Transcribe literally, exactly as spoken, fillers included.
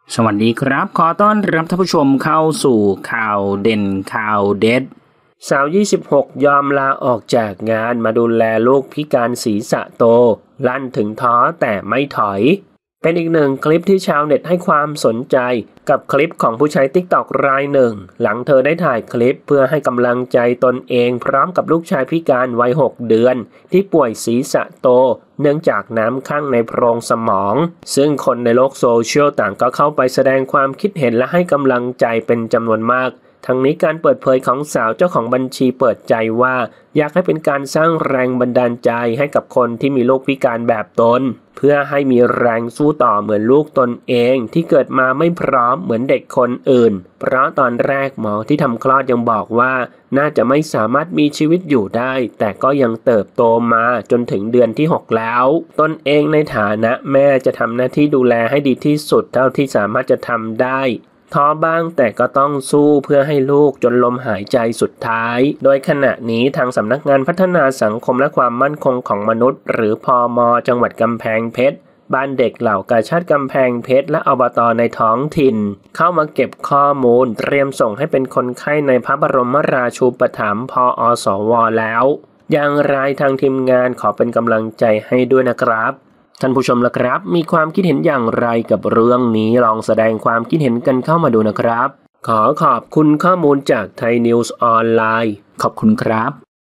สวัสดีครับขอต้อนรับท่านผู้ชมเข้าสู่ข่าวเด่นข่าวเด็ดสาวยี่สิบหกยอมลาออกจากงานมาดูแลลูกพิการศีรษะโตลั่นถึงท้อแต่ไม่ถอยเป็นอีกหนึ่งคลิปที่ชาวเน็ตให้ความสนใจกับคลิปของผู้ใช้ ติ๊กต็อก รายหนึ่งหลังเธอได้ถ่ายคลิปเพื่อให้กำลังใจตนเองพร้อมกับลูกชายพิการวัยหกเดือนที่ป่วยศีรษะโตเนื่องจากน้ำข้างในโพรงสมองซึ่งคนในโลกโซเชียลต่างก็เข้าไปแสดงความคิดเห็นและให้กำลังใจเป็นจำนวนมากทั้งนี้การเปิดเผยของสาวเจ้าของบัญชีเปิดใจว่าอยากให้เป็นการสร้างแรงบันดาลใจให้กับคนที่มีลูกพิการแบบตนเพื่อให้มีแรงสู้ต่อเหมือนลูกตนเองที่เกิดมาไม่พร้อมเหมือนเด็กคนอื่นเพราะตอนแรกหมอที่ทำคลอดยังบอกว่าน่าจะไม่สามารถมีชีวิตอยู่ได้แต่ก็ยังเติบโตมาจนถึงเดือนที่หกแล้วตนเองในฐานะแม่จะทำหน้าที่ดูแลให้ดีที่สุดเท่าที่สามารถจะทำได้ท้อบ้างแต่ก็ต้องสู้เพื่อให้ลูกจนลมหายใจสุดท้ายโดยขณะนี้ทางสำนักงานพัฒนาสังคมและความมั่นคงของมนุษย์หรือพม.จังหวัดกำแพงเพชรบ้านเด็กเหล่ากาชาดกำแพงเพชรและอบต.ในท้องถิ่นเข้ามาเก็บข้อมูลเตรียมส่งให้เป็นคนไข้ในพระบรมราชูปถัมภ์ พอสว.แล้วอย่างไรทางทีมงานขอเป็นกำลังใจให้ด้วยนะครับท่านผู้ชมล่ะครับมีความคิดเห็นอย่างไรกับเรื่องนี้ลองแสดงความคิดเห็นกันเข้ามาดูนะครับขอขอบคุณข้อมูลจากไทยนิวส์ออนไลน์ขอบคุณครับ